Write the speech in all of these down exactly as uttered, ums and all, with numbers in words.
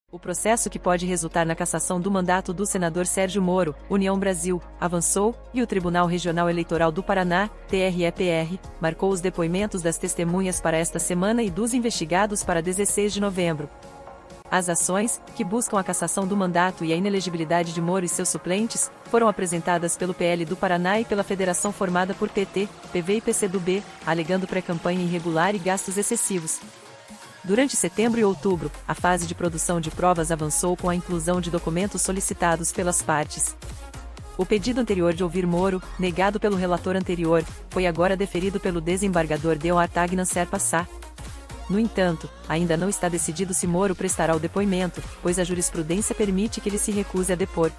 O processo que pode resultar na cassação do mandato do senador Sérgio Moro, União Brasil, avançou, e o Tribunal Regional Eleitoral do Paraná, T R E P R, marcou os depoimentos das testemunhas para esta semana e dos investigados para dezesseis de novembro. As ações, que buscam a cassação do mandato e a inelegibilidade de Moro e seus suplentes, foram apresentadas pelo P L do Paraná e pela federação formada por P T, P V e P C do B, alegando pré-campanha irregular e gastos excessivos. Durante setembro e outubro, a fase de produção de provas avançou com a inclusão de documentos solicitados pelas partes. O pedido anterior de ouvir Moro, negado pelo relator anterior, foi agora deferido pelo desembargador Deoar Tagnan Serpa Sá. No entanto, ainda não está decidido se Moro prestará o depoimento, pois a jurisprudência permite que ele se recuse a depor.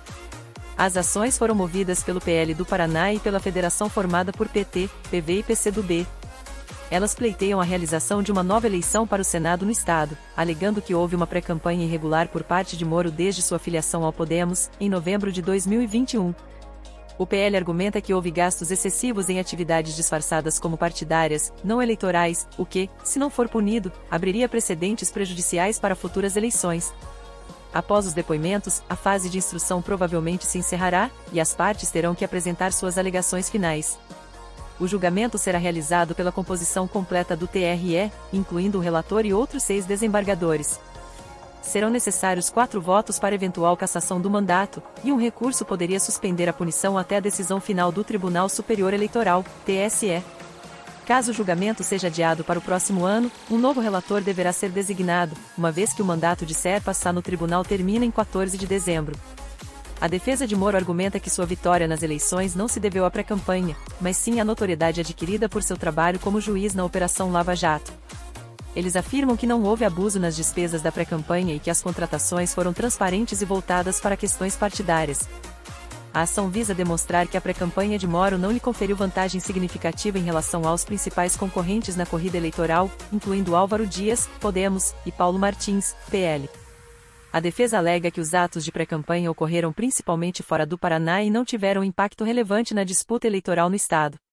As ações foram movidas pelo P L do Paraná e pela federação formada por P T, P V e P C do B. Elas pleiteiam a realização de uma nova eleição para o Senado no estado, alegando que houve uma pré-campanha irregular por parte de Moro desde sua filiação ao Podemos, em novembro de dois mil e vinte e um. O P L argumenta que houve gastos excessivos em atividades disfarçadas como partidárias, não eleitorais, o que, se não for punido, abriria precedentes prejudiciais para futuras eleições. Após os depoimentos, a fase de instrução provavelmente se encerrará, e as partes terão que apresentar suas alegações finais. O julgamento será realizado pela composição completa do T R E, incluindo o relator e outros seis desembargadores. Serão necessários quatro votos para eventual cassação do mandato, e um recurso poderia suspender a punição até a decisão final do Tribunal Superior Eleitoral, T S E. Caso o julgamento seja adiado para o próximo ano, um novo relator deverá ser designado, uma vez que o mandato de Serpa Sá no tribunal termina em quatorze de dezembro. A defesa de Moro argumenta que sua vitória nas eleições não se deveu à pré-campanha, mas sim à notoriedade adquirida por seu trabalho como juiz na Operação Lava Jato. Eles afirmam que não houve abuso nas despesas da pré-campanha e que as contratações foram transparentes e voltadas para questões partidárias. A ação visa demonstrar que a pré-campanha de Moro não lhe conferiu vantagem significativa em relação aos principais concorrentes na corrida eleitoral, incluindo Álvaro Dias, Podemos, e Paulo Martins, P L. A defesa alega que os atos de pré-campanha ocorreram principalmente fora do Paraná e não tiveram impacto relevante na disputa eleitoral no estado.